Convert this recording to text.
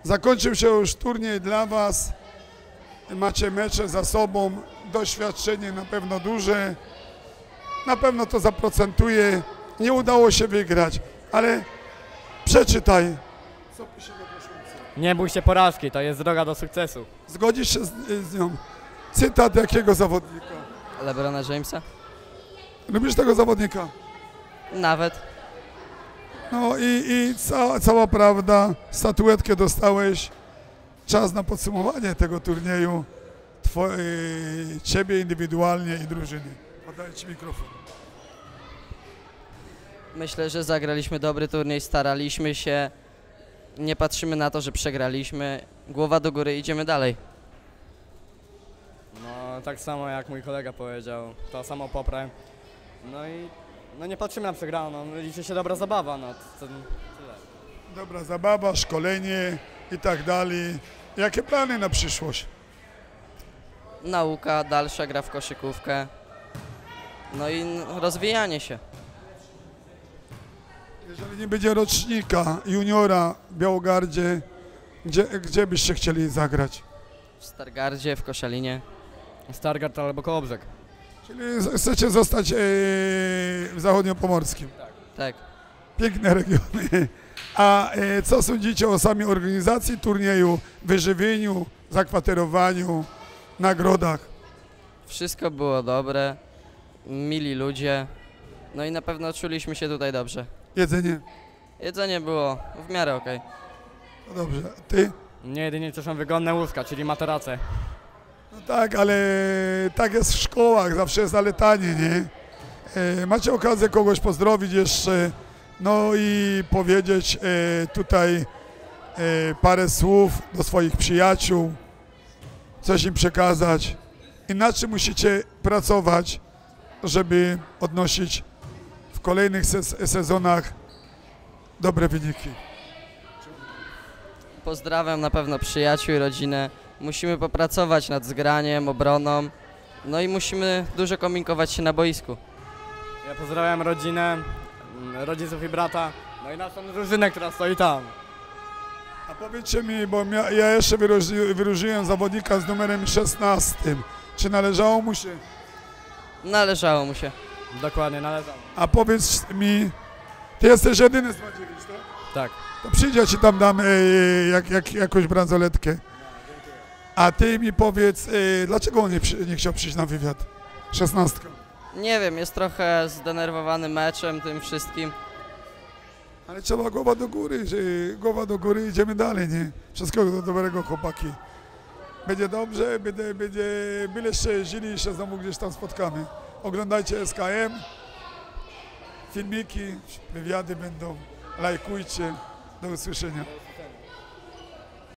Zakończył się już turniej dla Was. Macie mecze za sobą, doświadczenie na pewno duże. Na pewno to zaprocentuje. Nie udało się wygrać, ale przeczytaj. Co pisze na koszulce? Nie bój się porażki, to jest droga do sukcesu. Zgodzisz się z nią? Cytat jakiego zawodnika? LeBrona Jamesa? Lubisz tego zawodnika? Nawet. No i cała prawda, statuetkę dostałeś. Czas na podsumowanie tego turnieju. Ciebie indywidualnie i drużyny. Oddaję Ci mikrofon. Myślę, że zagraliśmy dobry turniej, staraliśmy się. Nie patrzymy na to, że przegraliśmy. Głowa do góry, idziemy dalej. No tak samo jak mój kolega powiedział, to samo poprę. No nie patrzymy na przegraną, no, liczy się dobra zabawa, no to tyle. Dobra zabawa, szkolenie i tak dalej. Jakie plany na przyszłość? Nauka, dalsza gra w koszykówkę. No i rozwijanie się. Jeżeli nie będzie rocznika, juniora w Białogardzie, gdzie byście chcieli zagrać? W Stargardzie, w Koszalinie. Stargard albo Kołobrzeg. Czyli chcecie zostać w zachodniopomorskim. Tak. Piękne regiony. A co sądzicie o samej organizacji turnieju, wyżywieniu, zakwaterowaniu, nagrodach? Wszystko było dobre. Mili ludzie. No i na pewno czuliśmy się tutaj dobrze. Jedzenie? Jedzenie było w miarę okej. No dobrze. Ty? Mnie jedynie cieszą wygodne łóżka, czyli materace. No tak, ale tak jest w szkołach, zawsze jest zaletanie, nie? Macie okazję kogoś pozdrowić jeszcze, no i powiedzieć tutaj parę słów do swoich przyjaciół, coś im przekazać. Inaczej musicie pracować, żeby odnosić w kolejnych sezonach dobre wyniki. Pozdrawiam na pewno przyjaciół i rodzinę. Musimy popracować nad zgraniem, obroną. No i musimy dużo komunikować się na boisku. Ja pozdrawiam rodzinę, rodziców i brata, no i naszą drużynę, która stoi tam. A powiedzcie mi, bo ja jeszcze wyróżniłem zawodnika z numerem 16. Czy należało mu się? Należało mu się. Dokładnie, należało. A powiedz mi, ty jesteś jedyny z 29, tak? Tak. To przyjdzie, ja ci tam dam jakąś bransoletkę. A ty mi powiedz, dlaczego on nie chciał przyjść na wywiad? 16. Nie wiem, jest trochę zdenerwowany meczem, tym wszystkim. Ale trzeba głowa do góry, idziemy dalej, nie? Wszystkiego dobrego, chłopaki. Będzie dobrze, byle się jeździli i się znowu gdzieś tam spotkamy. Oglądajcie SKM, filmiki, wywiady będą, lajkujcie, do usłyszenia.